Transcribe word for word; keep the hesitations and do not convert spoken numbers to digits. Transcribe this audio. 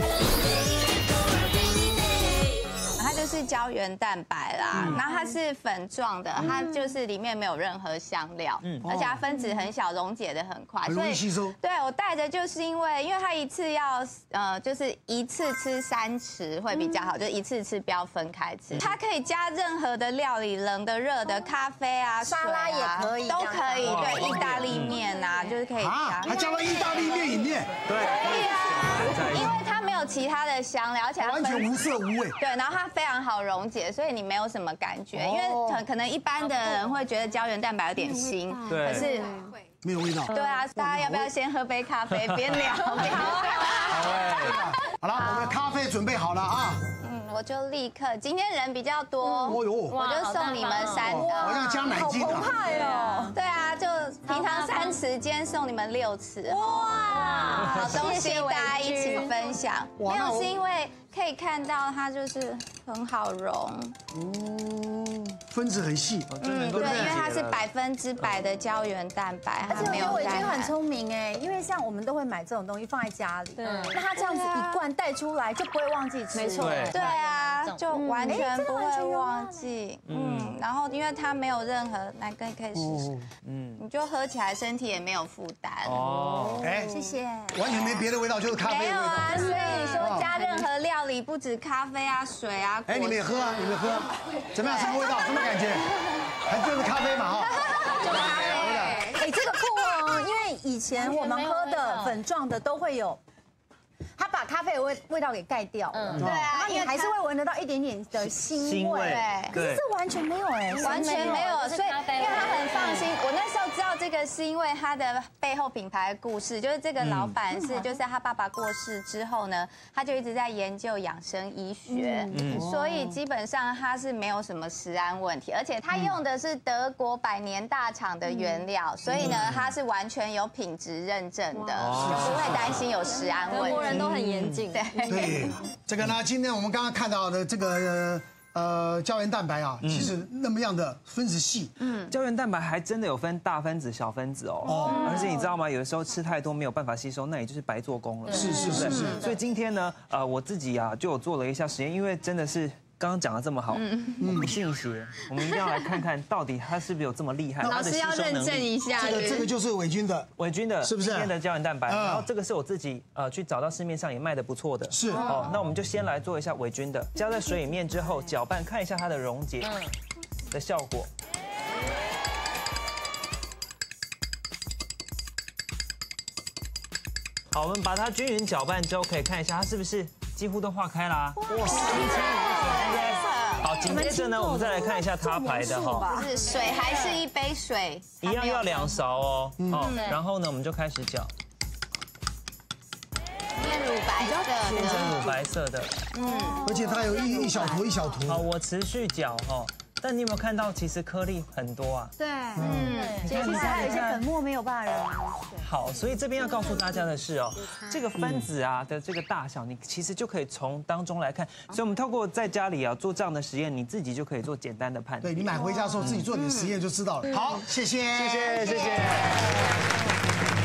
它就是胶原蛋白啦，然后它是粉状的，它就是里面没有任何香料，而且它分子很小，溶解的很快， 很容易吸收。 对我带着就是因为，因为它一次要呃，就是一次吃三匙会比较好，就一次吃不要分开吃。它可以加任何的料理，冷的、热的，咖啡啊、 沙拉也可以， 都可以。对，意大利面啊，就是可以加。 还加了意大利面里面。 对啊，因为它没有其他的香料，而且它完全无色无味。 对，然后它非常好溶解，所以你没有什么感觉。因为可可能一般的人会觉得胶原蛋白有点腥，可是没有味道。 对啊，大家要不要先喝杯咖啡边聊？好啊。 好了，我们的咖啡准备好了啊。 嗯，我就立刻，今天人比较多， 哦呦， 我就送你们三个。 好像加奶精啊。 哦。 对啊，就平常三匙，今天送你们六匙。哇，好东西大家一起分享。没有是因为可以看到它就是很好溶。 嗯，分子很细。 嗯，对，因为它是百分之百的胶原蛋白， 而且没有我觉得伟君很聪明哎，因为像我们都会买这种东西放在家里，对，那他这样子一罐带出来就不会忘记吃， 没错，对啊，就完全不会忘记，嗯，然后因为它没有任何，来可以可以试试，嗯，你就喝起来身体也没有负担哦，哎， 谢谢， 完全没别的味道，就是咖啡的味道， 没有啊，所以说加任何料理不止咖啡啊、水啊， 哎，你们也喝啊，你们也喝，怎么样？什么味道？什么感觉？还就是咖啡嘛哈， 就咖啡。 哎，这个酷哦，因为以前我们喝的粉状的都会有。它把咖啡的味味道给盖掉了， 对啊， 然后你还是会闻得到一点点的腥味， 对， 可是这完全没有哎， 完全没有，所以因为他很放心。我那时候知道这个是因为他的背后品牌故事，就是这个老板是就是他爸爸过世之后呢，他就一直在研究养生医学，所以基本上他是没有什么食安问题，而且他用的是德国百年大厂的原料，所以呢他是完全有品质认证的，不会担心有食安问题。 都很严谨， 对对，这个呢，今天我们刚刚看到的这个呃胶原蛋白啊，其实那么样的分子细， 嗯，胶原蛋白还真的有分大分子、小分子哦，哦，而且你知道吗？有的时候吃太多没有办法吸收，那也就是白做工了， 是是是是。 所以今天呢，呃，我自己啊就有做了一下实验，因为真的是。刚刚讲的这么好，我不信邪，我们一定要来看看到底它是不是有这么厉害。 老师要认证一下， 这个这个就是伟君的， 伟君的是不是？ 今天的胶原蛋白，然后这个是我自己呃去找到市面上也卖的不错的， 是哦。那我们就先来做一下伟君的，加在水里面之后搅拌，看一下它的溶解的效果。好，我们把它均匀搅拌之后，可以看一下它是不是几乎都化开啦。哇塞！好，紧接着呢，我们再来看一下他牌的哈， 就是水还是一杯水， 一样要两勺哦。哦，然后呢，我们就开始搅， 变乳白色的， 变成乳白色的。 嗯，而且它有一一小坨一小坨。 好，我持续搅哈。但你有没有看到，其实颗粒很多啊？ 对，嗯，其实还有一些粉末没有办法溶解。 好，所以这边要告诉大家的是哦，这个分子啊的这个大小，你其实就可以从当中来看。所以我们透过在家里啊做这样的实验，你自己就可以做简单的判断。 对，你买回家的时候自己做点实验就知道了。好，谢谢， 谢谢，谢谢。